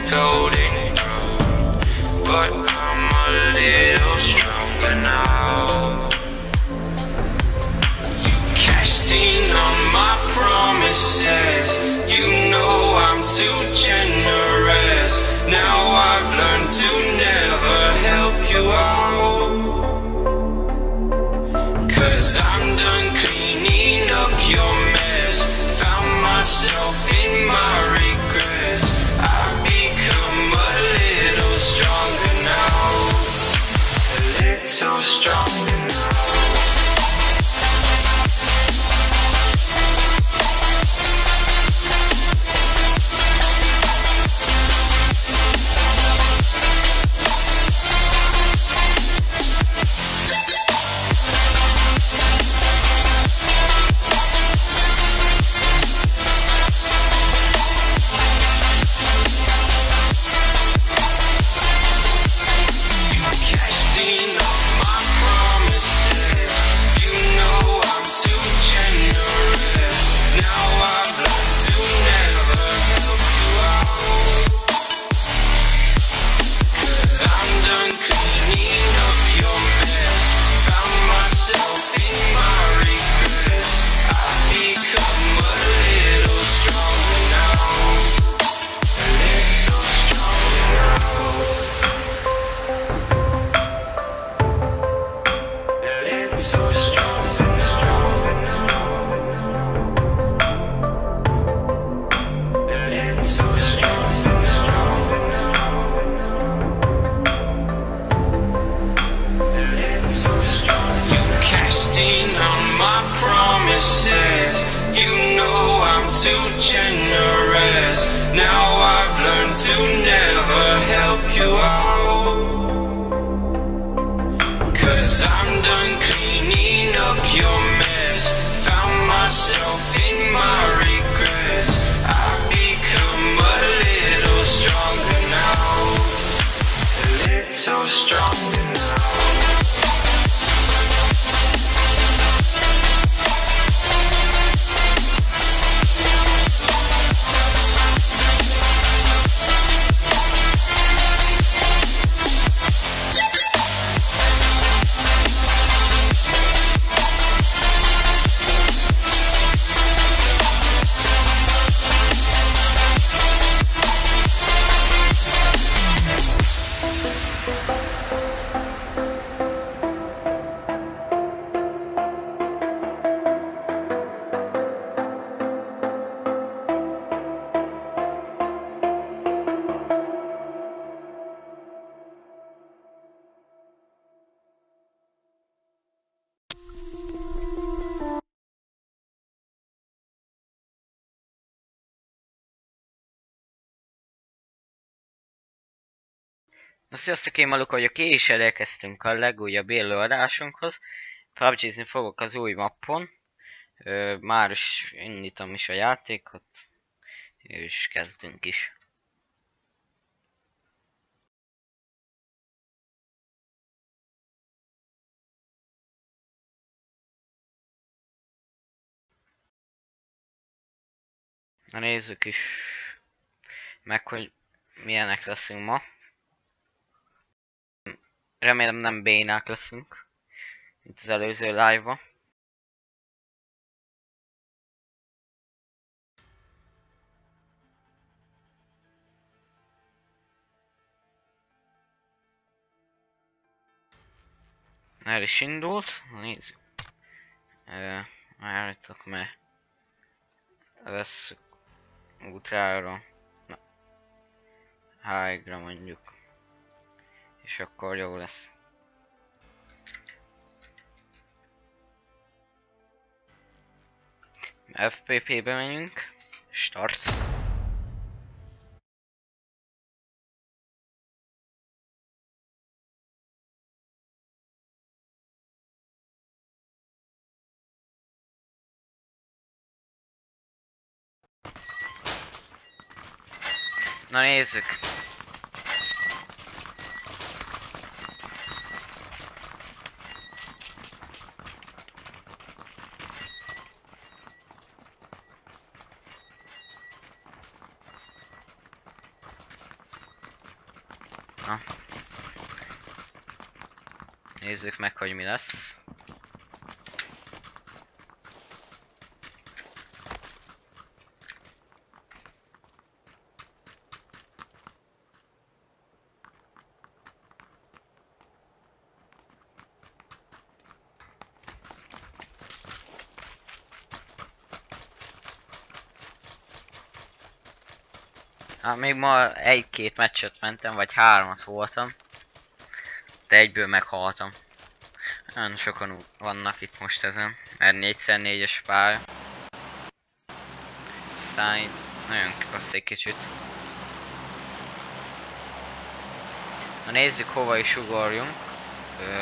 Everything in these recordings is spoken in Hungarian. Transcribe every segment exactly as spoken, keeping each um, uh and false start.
golden throne, but I'm a little stronger now. You cashed in on my promises, you know I'm too generous. Now I've learned to never help you out, 'cause I'm done cleaning up your mess. Found myself in my regrets. I've become a little stronger now, a little stronger now. You know I'm too generous. Now I've learned to never help you out, 'cause I'm done cleaning up your mess. Found myself in my regrets. I've become a little stronger now, a little stronger now. Na sziasztok, én Maluk vagyok, és elérkeztünk a legújabb élőadásunkhoz. pubg-zni fogok az új mappon. Ö, már is indítom is a játékot, és kezdünk is. Na nézzük is meg, hogy milyenek leszünk ma. Remélem nem bénák leszünk, mint az előző live-ban. El is indult, nézzük. Várjátok, mert vesszük útrára. Na, high-ra mondjuk. És akkor jó lesz. ef pé pé-be menjünk. Start. Na nézzük. Na. Nézzük meg, hogy mi lesz. Hát még ma egy-két meccset mentem, vagy hármat voltam. De egyből meghaltam. Nagyon sokan vannak itt most ezen, mert négyszer négyes pálya. Aztán így nagyon klassz egy kicsit. Na nézzük, hova is ugorjunk. Ö...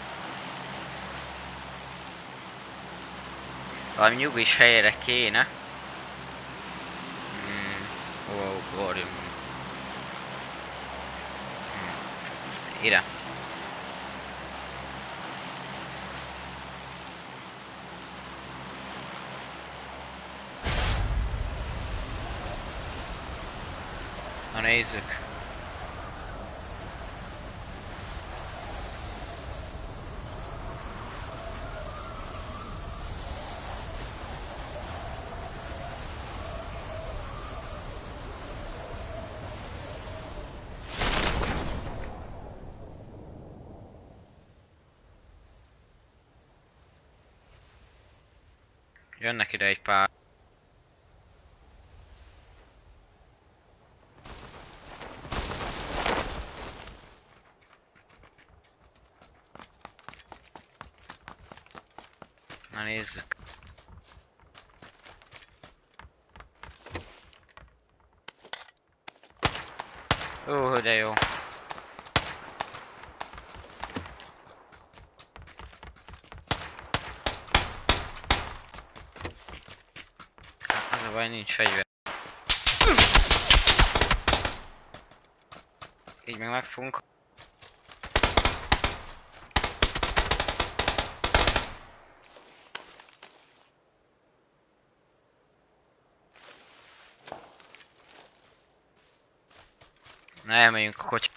Valami nyugis helyre kéne. Hmm, hova ugorjunk? Hmm. Ide. Na nézzük. Jönnek ide egy pár. Na nézzük. Ó, de jó. Az a baj, nincs fegyver. Így meg megfogunk. Na elmegyünk a kocsi.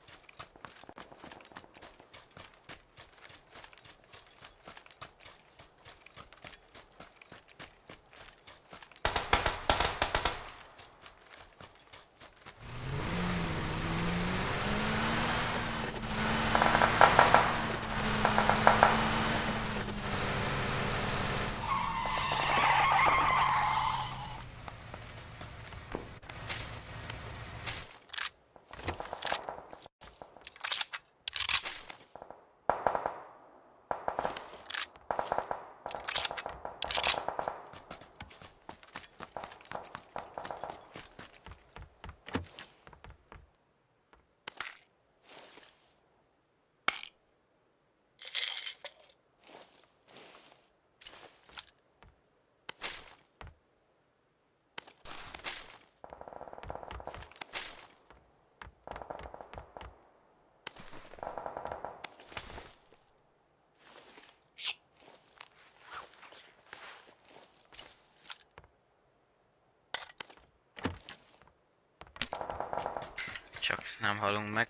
Csak nem halunk meg.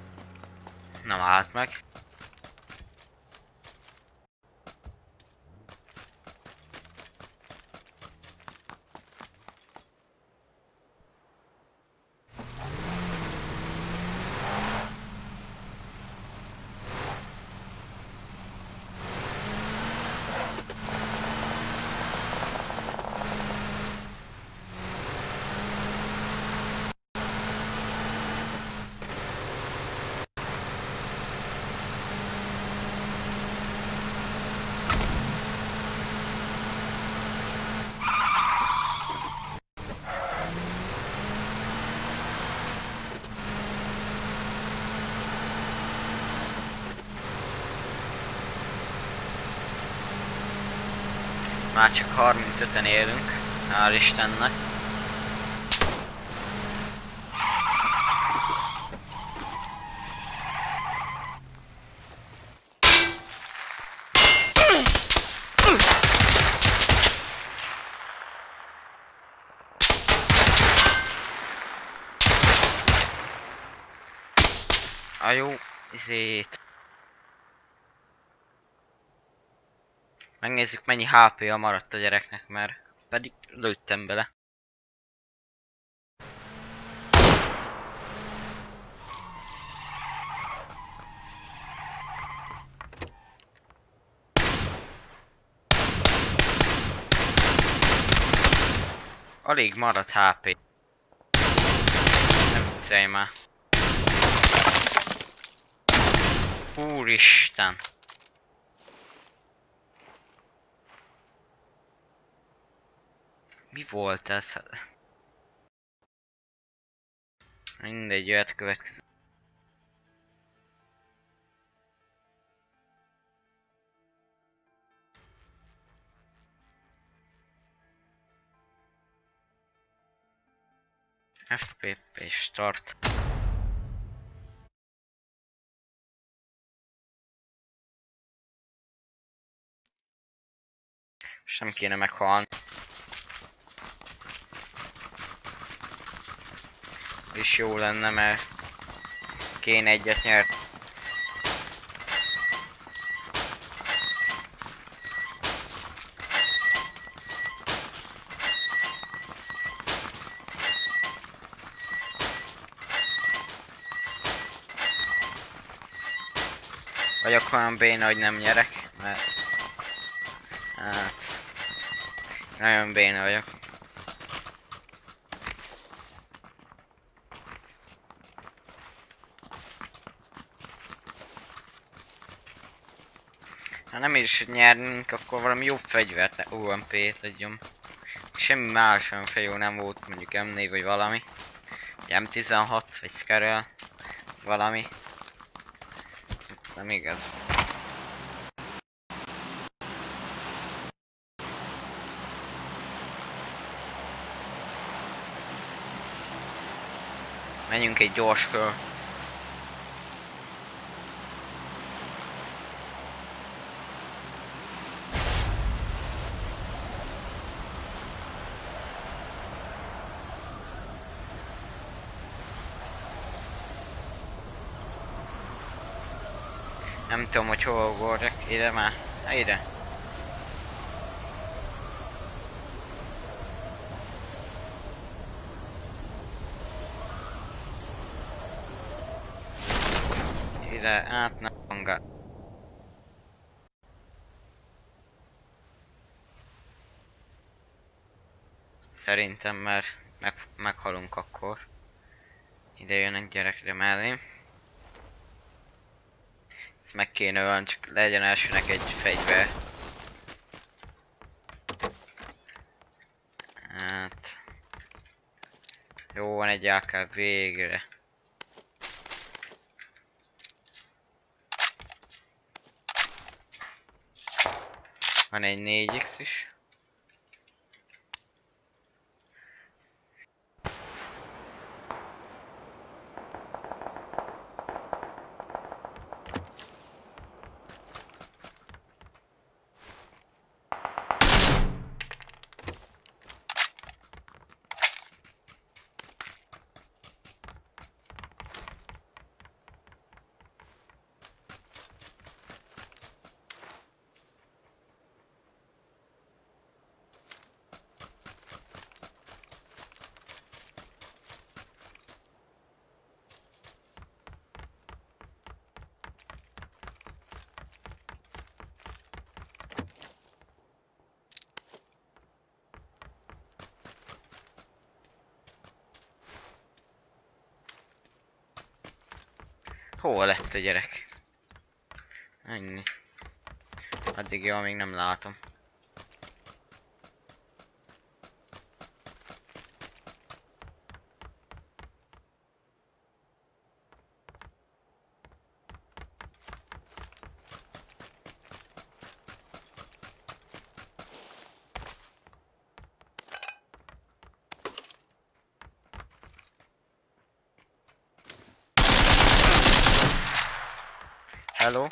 Nem állt meg. Már csak harmincöten élünk, hál' Istennek. A jó izét. Megnézzük mennyi há pé-a maradt a gyereknek, mert pedig lőttem bele. Alig maradt há pé. Nem viccelj már. Úristen! Mi volt ez? Mindegy, jöhet következő. ef pé pé start. Sem kéne meghalni. És jó lenne, mert kéne egyet nyert. Vagyok olyan béna, hogy nem nyerek, mert... Hát... Nagyon béna vagyok. Ha nem is nyernünk, akkor valami jobb fegyvert, o em pé-t adjon. Semmi más olyan fejó nem volt, mondjuk em négy vagy valami. em tizenhat vagy Scarel, valami. Nem igaz. Menjünk egy gyors kör. Nem tudom, hogy hol ugorjak. Ide már. Na ide. Ide, át nem hangál. Szerintem, mert meg, meghalunk akkor. Ide jönnek gyerekre mellém. Ezt meg kéne ölni, csak legyen elsőnek egy fegyver. Hát... Jó, van egy á ká végre. Van egy négy iksz is. Hol lett a gyerek? Ennyi. Addig jó, még nem látom. Hello.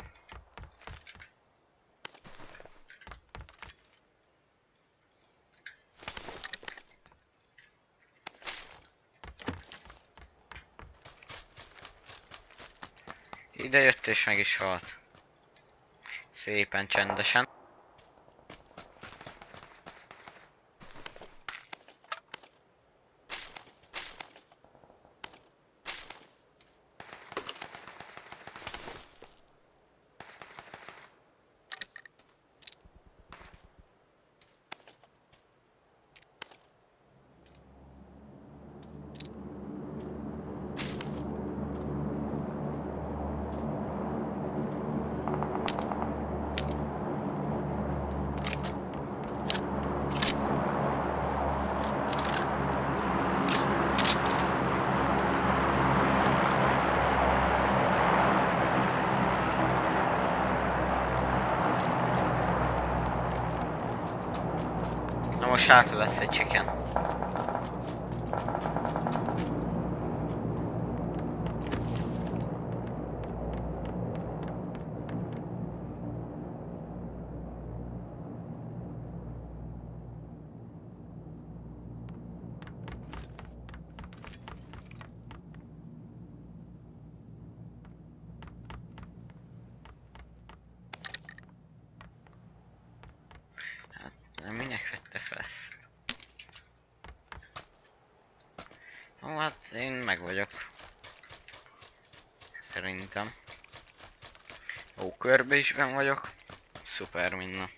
Ide jött és meg is halt. Szépen csendesen. Na most hátul lesz egy chicken. Hát, minek vette fel ezt? Ó, hát én meg vagyok. Szerintem. Ó, körbe is benn vagyok. Szuper minden.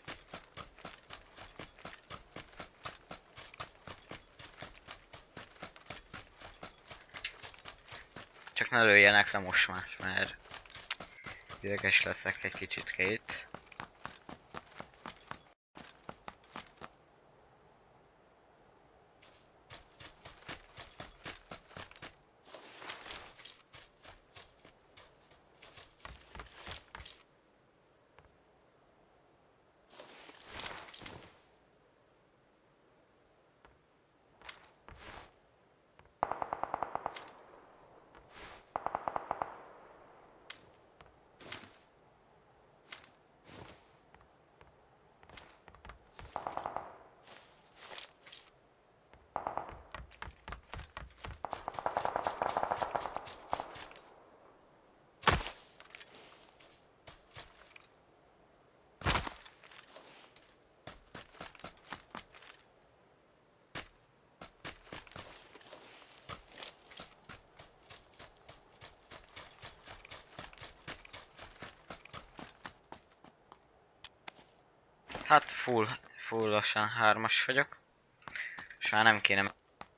Csak ne lőjenek le most már, mert ideges leszek egy kicsit két. Hát full, fullosan hármas vagyok. És már nem kéne.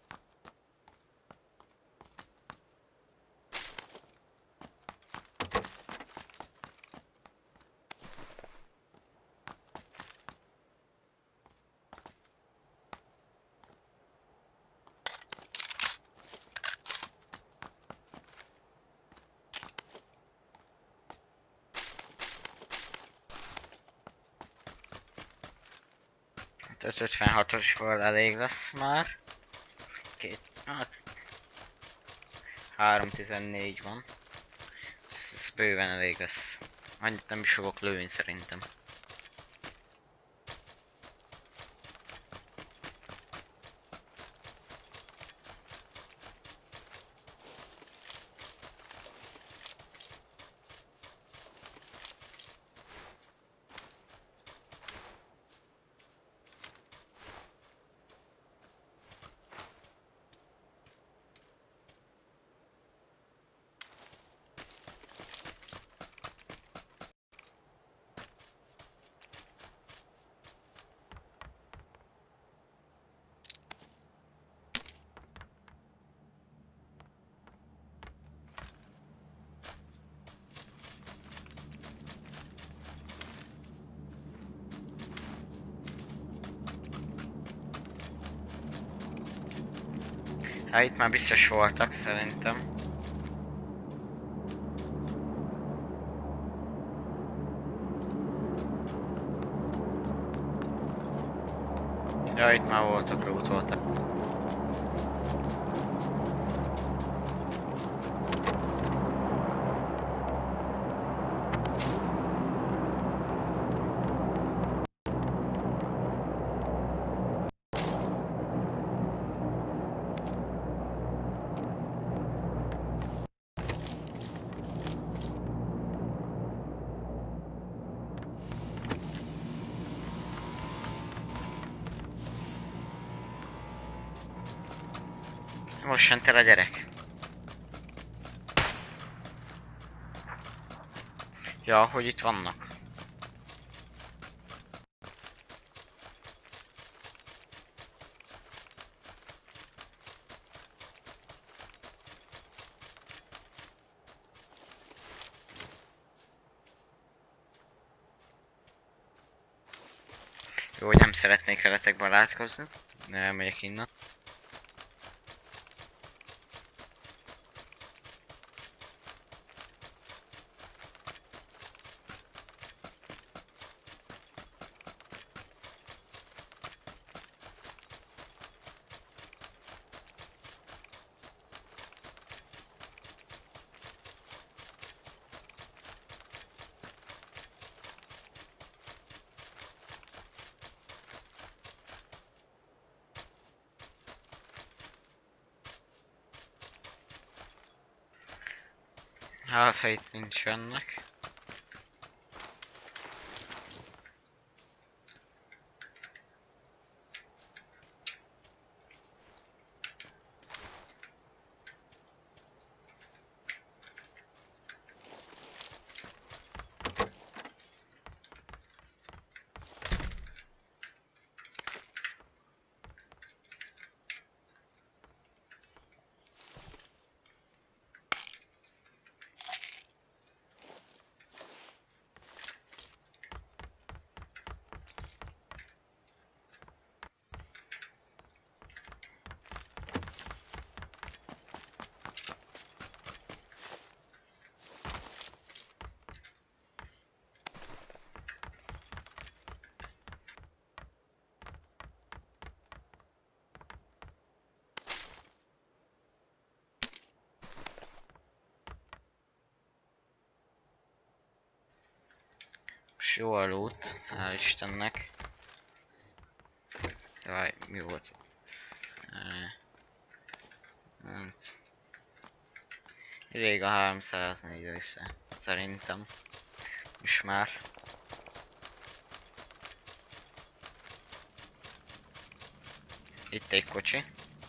ötvenhatos-ból elég lesz már. Két, hát... három tizennégy van. Ez, ez bőven elég lesz. Annyit nem is fogok lőni szerintem. Hát itt már biztos voltak szerintem. Ja, itt már voltak, loot voltak. Most jön el a gyerek. Ja, hogy itt vannak. Jó, hogy nem szeretnék veletek barátkozni. De elmegyek innen. Hát, ha itt nincsenek. Jó a loot, hál' Istennek. Jaj, mi volt? Hát. Rég a háromszáznégy össze, szerintem. És már. Itt egy kocsi.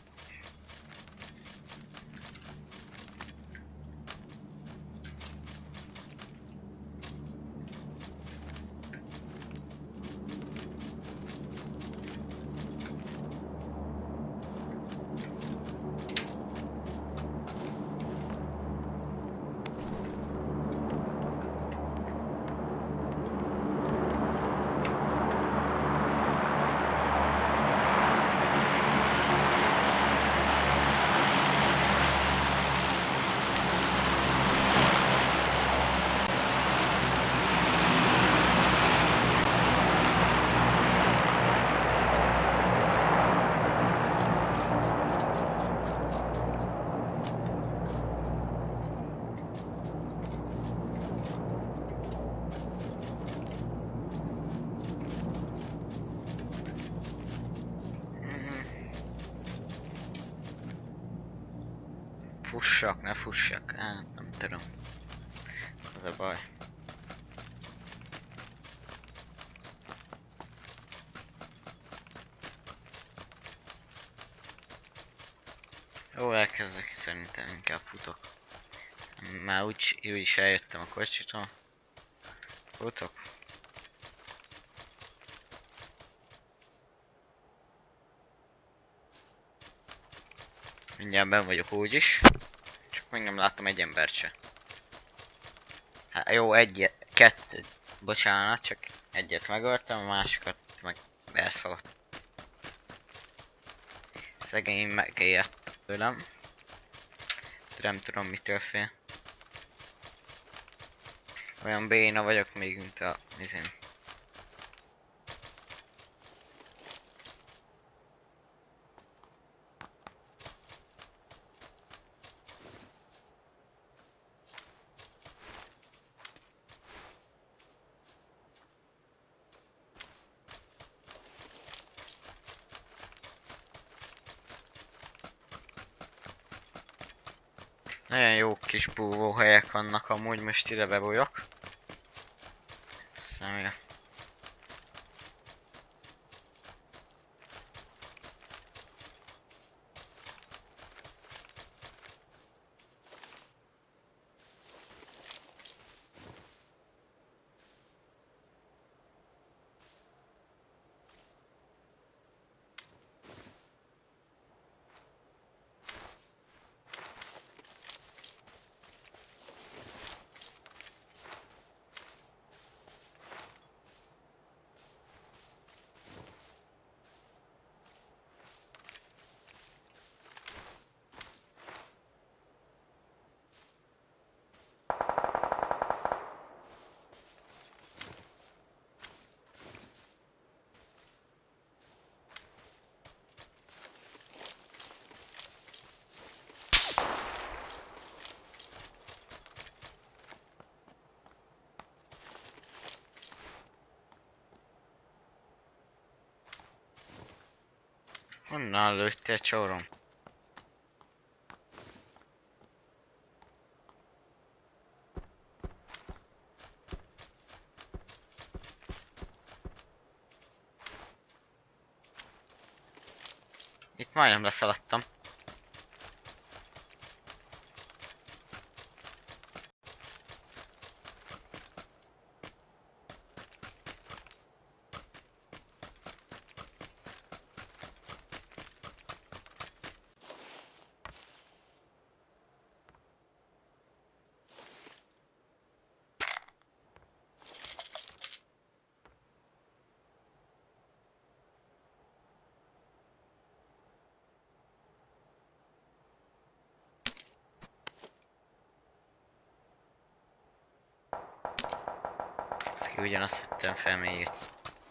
Fussak, ne fussak, hát nem tudom. Az a baj. Jó, elkezdek, szerintem inkább futok. Már úgy, úgy is eljöttem a kocsitól. Futok. Mindjárt benn vagyok úgyis. Csak még nem láttam egy embert se. Hát jó, egy, kettő. Bocsánat, csak egyet megöltem, a másikat meg elszaladt. Szegény megijedt tőlem. De nem tudom mitől fél. Olyan béna vagyok még, mint a izén. Nagyon jó kis búvóhelyek vannak amúgy, most ide bebújok. Aztán Honnan lőttél, csórom? Itt majdnem leszaladtam. Ki ugyanazt vettem fel még egyszer.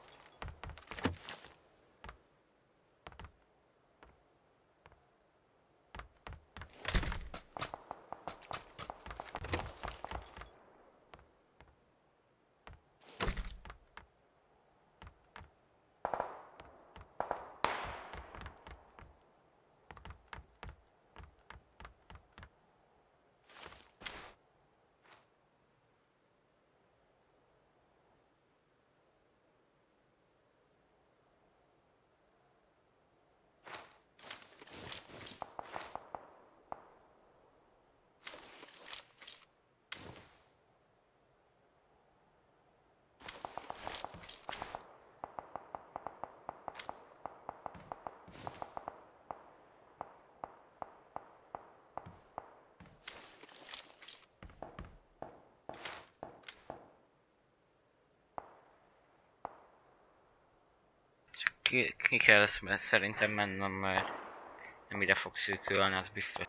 Csak ki, ki kell ezt mert szerintem mennem, mert nem ide fog szűkülni, az biztos.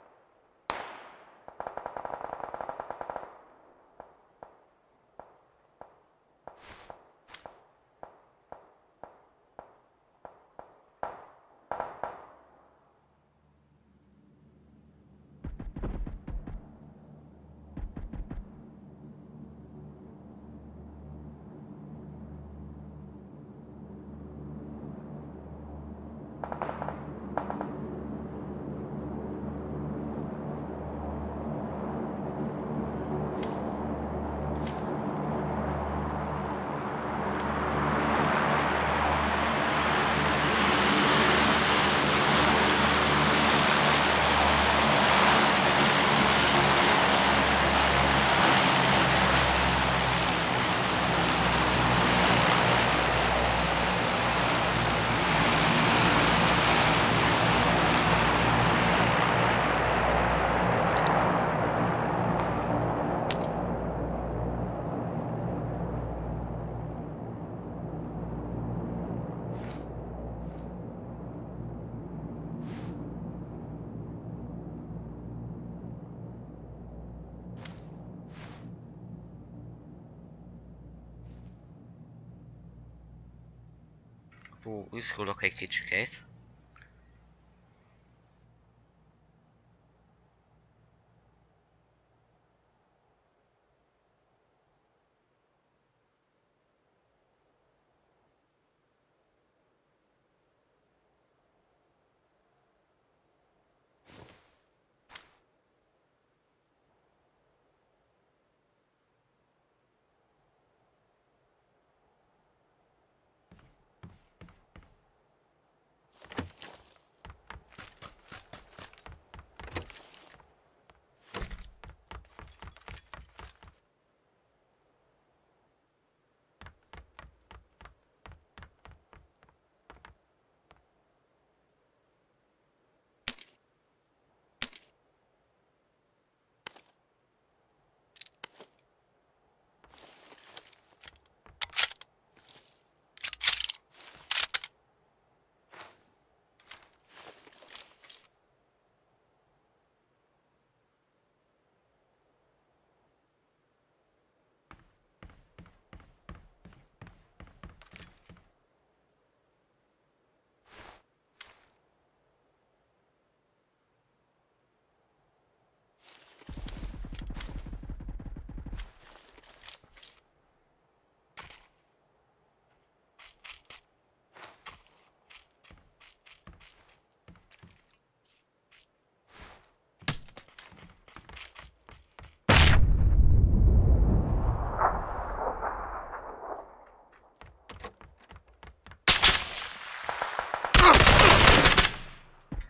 Hú, izgulok egy kicsikét.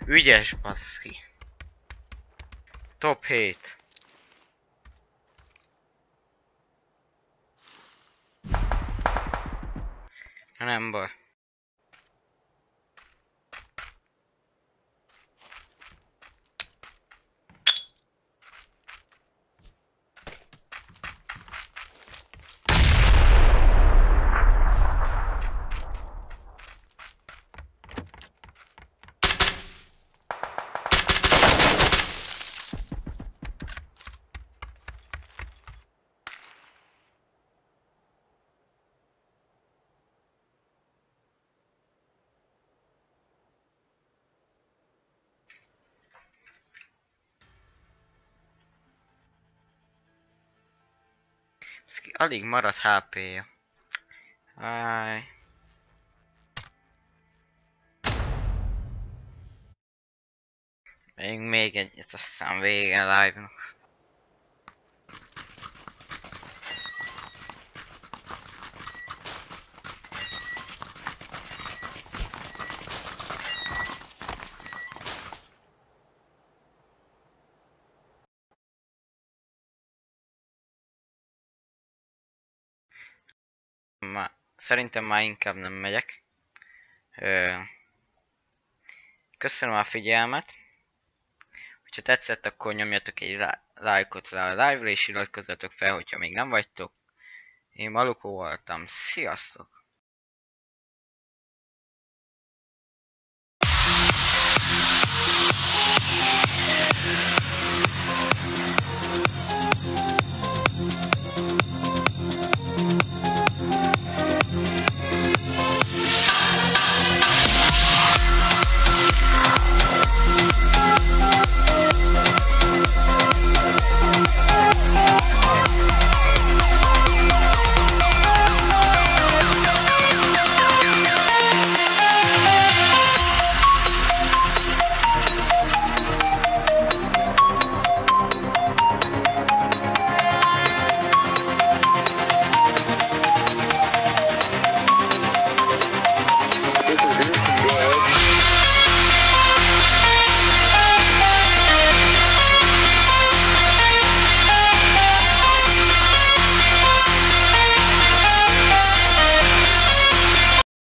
Ügyes, baszki. Top hét. Nem baj. Alig marad há pé-ja. Áj. Még még egyet, aztán vége a live-nak. Ma, szerintem már inkább nem megyek. Ö, köszönöm a figyelmet. Ha tetszett, akkor nyomjatok egy lájkot rá a live-ra, és iratkozzatok fel, hogyha még nem vagytok. Én Malukó voltam. Sziasztok!